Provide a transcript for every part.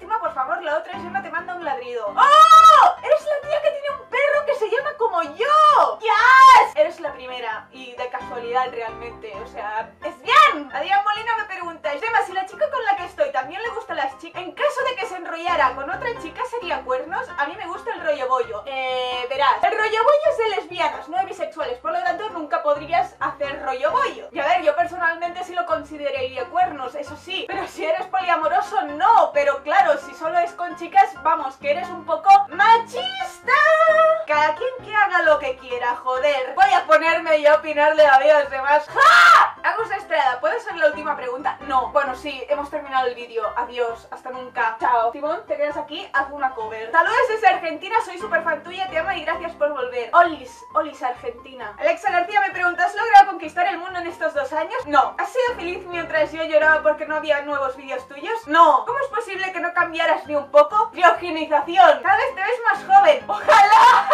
lástima, por favor, la otra Gemma te manda un ladrido. ¡Oh! Eres la tía que tiene un perro que se llama como yo. ¡Yes! Eres la primera y de casualidad realmente, o sea, es bien. Adrián Molina me pregunta, Gemma, si la chica con la que estoy también le gustan las chicas, en caso de que se enrollara con otra chica, ¿sería cuernos? A mí me gusta el rollo bollo. Verás, el rollo bollo es de lesbianas, no de bisexuales, por lo tanto nunca podrías hacer rollo bollo. Y a ver, yo personalmente sí lo consideraría cuernos, eso sí, pero si eres poliamoroso, no. Pero claro, si solo es con chicas, vamos, que eres un poco machista. Cada quien que haga lo que quiera, joder. Voy a ponerme y a opinar de la vida de los demás. ¡Ja! Agus Estrada, ¿puede ser la última pregunta? No. Bueno, sí, hemos terminado el vídeo. Adiós, hasta nunca. Chao. Timón, te quedas aquí, haz una cover. Saludos desde Argentina, soy súper fan tuya, te amo y gracias por volver. Olis Argentina. Alexa García me pregunta, ¿has logrado conquistar el mundo en estos 2 años? No. ¿Has sido feliz mientras yo lloraba porque no había nuevos vídeos tuyos? No. ¿Cómo es posible que no cambiaras ni un poco? Criogenización. Cada vez te ves más joven. ¡Ojalá!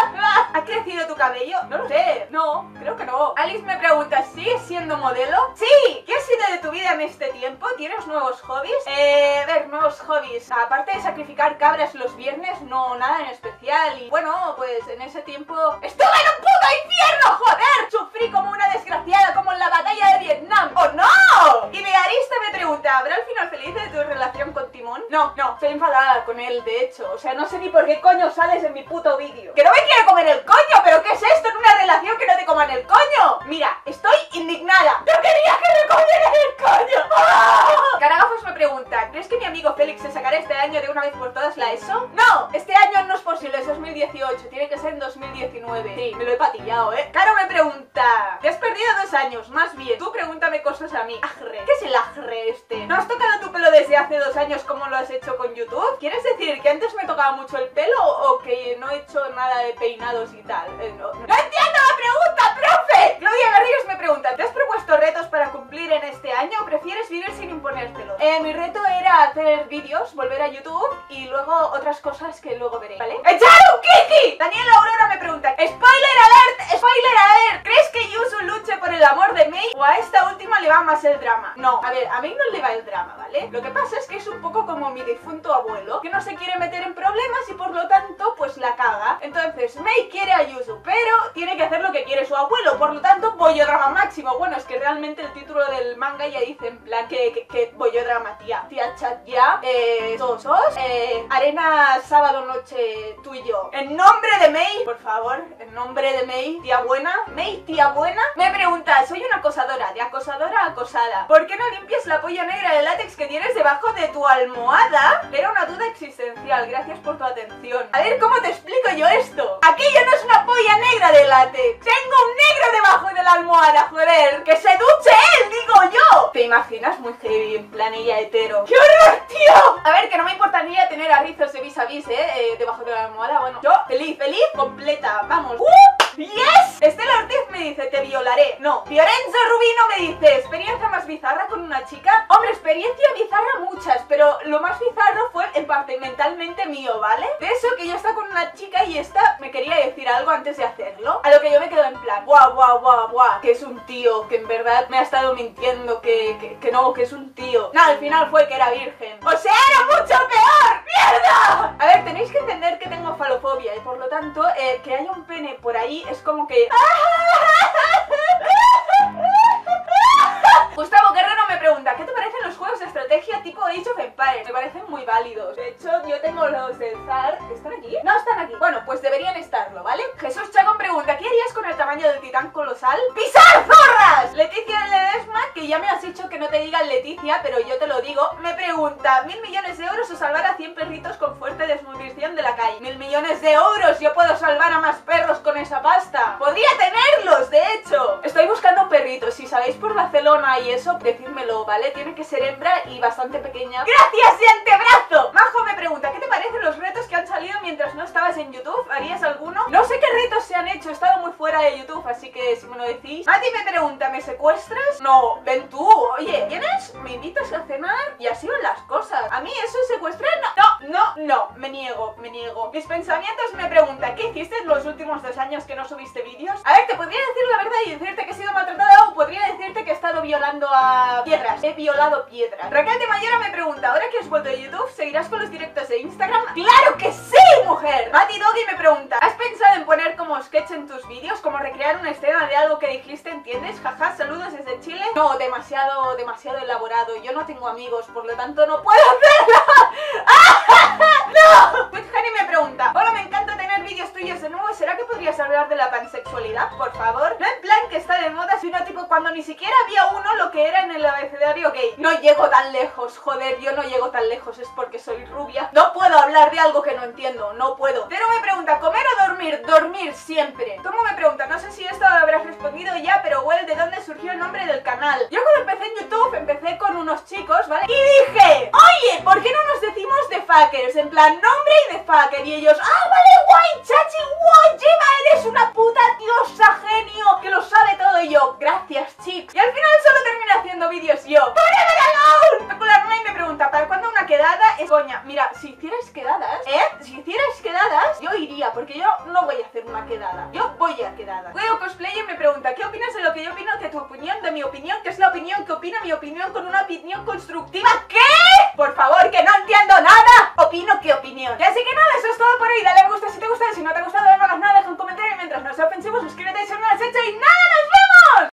¿Ha crecido tu cabello? No lo sé. No, creo que no. Alice me pregunta, ¿sigues siendo modelo? ¡Sí! ¿Qué ha sido de tu vida en este tiempo? ¿Tienes nuevos hobbies? A ver, nuevos hobbies. Aparte de sacrificar cabras los viernes, no, nada en especial. Y bueno, pues en ese tiempo ¡estuve en un puto infierno, joder! Sufrí como una desgraciada, como en la batalla de Vietnam. ¡Oh, no! Y Bearista me pregunta, ¿habrá el final feliz de tu relación con Timón? No, estoy enfadada con él, de hecho. O sea, no sé ni por qué coño sales en mi puto vídeo. ¡Que no me quiere comer el coño! ¿Pero qué es esto en una relación que no te coman el coño? Mira, estoy indignada. ¡Yo quería que me comieran el coño! ¡Oh! Caragafos me pregunta, ¿crees que mi amigo Félix se sacará este año de una vez por todas la ESO? No, este año no es posible, es 2018, tiene que ser en 2019. Sí, me lo he patillado, Caro me pregunta, ¿te has perdido 2 años? Más bien, tú pregúntame cosas a mí. Ajre, ¿qué es el ajre este? ¿No has tocado tu pelo desde hace 2 años como lo has hecho con YouTube? ¿Quieres decir que antes me tocaba mucho el pelo o que no he hecho nada de peinados y tal? No entiendo la pregunta, profe. Claudia Garrigos me pregunta, ¿te has propuesto retos para cumplir en este año o prefieres vivir sin imponértelo? Mi reto era hacer vídeos, volver a YouTube y luego otras cosas que luego veré, ¿vale? ¡Echar un kiki! Daniela Aurora me pregunta, ¡spoiler alert! ¡Spoiler alert! ¿Crees que Yuzu luche por el amor de Mei o a esta última le va más el drama? No, a ver, a Mei no le va el drama, ¿vale? Lo que pasa es que es un poco como mi difunto abuelo, que no se quiere meter en problemas y por lo tanto, pues la caga. Entonces, Mei quiere a Yuzu, pero tiene que hacer lo que quiere su abuelo, por lo tanto, bollodrama máximo. Bueno, es que realmente el título del manga ya dice en plan que bollodrama, tía. Tía, chat ya, todos, arena sábado noche tú y yo. En nombre de Mei, por favor, en nombre de Mei, tía buena, Mei, tía buena, me pregunta, soy una acosadora, de acosadora a acosada. ¿Por qué no limpias la polla negra de látex que tienes debajo de tu almohada? Era una duda existencial, gracias por tu atención. A ver, ¿cómo te explico yo esto? Aquello no es una polla negra de látex. Tengo un negro debajo de la almohada, joder. ¡Que se duche él, digo yo! ¿Te imaginas? Muy heavy, en plan ella hetero. ¡Qué horror, tío! A ver, que no me importaría tener a rizos de vis a vis, debajo de la almohada. Bueno, yo feliz, completa, vamos. ¡Yes! Estela Ortiz me dice, te violaré. No. Fiorenzo Rubino me dice, ¿experiencia más bizarra con una chica? Hombre, experiencia bizarra muchas, pero lo más bizarro fue en parte mentalmente mío, ¿vale? De eso que yo estaba con una chica y esta me quería decir algo antes de hacerlo. A lo que yo me quedo en plan, guau, que es un tío, que en verdad me ha estado mintiendo, que no, que es un tío. No, al final fue que era virgen. ¡O sea, era mucho peor! ¡Mierda! A ver, tenéis que entender que tengo falofobia y por lo tanto, que haya un pene por ahí es como que... Gustavo Guerrero me pregunta, ¿qué te parecen los juegos de estrategia tipo Age of Empires? Me parecen muy válidos. De hecho, yo tengo los del Zar. ¿Están aquí? No, están aquí. Bueno, pues deberían estarlo, ¿vale? Jesús Chacón pregunta, ¿qué harías con el tamaño del titán colosal? ¡Pisar zorras! Leticia Ledesma, que ya me has dicho que no te digan Leticia, pero yo te lo digo, me pregunta, ¿1.000 millones de euros o salvar a 100 perritos con fuerte desnutrición de la calle? 1.000 millones de euros, yo puedo salvar a más perros con esa pasta. Podría tenerlos, de hecho. Estoy buscando perritos, si sabéis por Barcelona y eso, decídmelo, ¿vale? Tiene que ser hembra y bastante pequeña. ¡Gracias, y antebrazo! Majo me pregunta, ¿qué te parecen los retos que han salido mientras no estabas en YouTube? ¿Harías alguno? No sé qué retos se han hecho, he estado muy fuera de YouTube, así que si me lo decís. Mati me pregunta, ¿me secuestras? No, ven tú, oye, ¿vienes? ¿Me invitas a cenar? Y así van las cosas. A mí eso es secuestrar, no. No, me niego. Mis pensamientos me preguntan, ¿qué hiciste en los últimos 2 años que no subiste vídeos? A ver, te podría decir la verdad y decirte que he sido maltratada, o podría decirte que he estado violando a piedras. He violado piedras. Raquel de Mayora me pregunta, ahora que has vuelto a YouTube, ¿seguirás con los directos de Instagram? ¡Claro que sí, mujer! Mati Doggy me pregunta, ¿has pensado en poner como sketch en tus vídeos? Como recrear una escena de algo que dijiste, ¿entiendes? Jaja, saludos desde Chile. No, demasiado elaborado. Yo no tengo amigos, por lo tanto no puedo hacerlo. ¡No! Pues Hani me pregunta, hola, me encanta tener vídeos tuyos de nuevo. ¿Será que podrías hablar de la pansexualidad, por favor? No en plan que está de moda, sino tipo cuando ni siquiera había uno lo que era en el abecedario gay. No llego tan lejos, joder, yo no llego tan lejos, es porque soy rubia. No puedo hablar de algo que no entiendo, no puedo. Pero me pregunta, ¿comer o dormir? Dormir siempre. Tomo me pregunta, no sé si esto habrás respondido ya, pero well, ¿de dónde surgió el nombre del canal? Yo cuando empecé en YouTube, empecé con unos chicos, ¿vale? Y dije, oye, ¿por qué no nos decimos The Fuckers? En plan, nombre y The Fucker. Y ellos, ah, vale, guay, chachi, guay, Gemma, eres una puta diosa genio que lo sabe todo. Y yo, gracias, chicos. Y al final solo terminé haciendo vídeos yo. Espectacular May me pregunta, ¿para cuándo una quedada? Es coña, mira, si hicieras quedadas, si hicieras quedadas, yo iría, porque yo no voy a hacer una quedada. Yo voy a quedada. Luego Cosplayer me pregunta, ¿qué opinas de lo que yo opino? Que tu opinión de mi opinión, que es la opinión que opina mi opinión con una opinión constructiva. ¿Qué? Por favor, que no entiendo nada. Opino que opinión. Y así que nada, eso es todo por hoy. Dale a me gusta si te gusta, si no te ha gustado, no hagas nada, deja un comentario. Mientras no sea ofensivo, suscríbete si no lo has hecho y nada.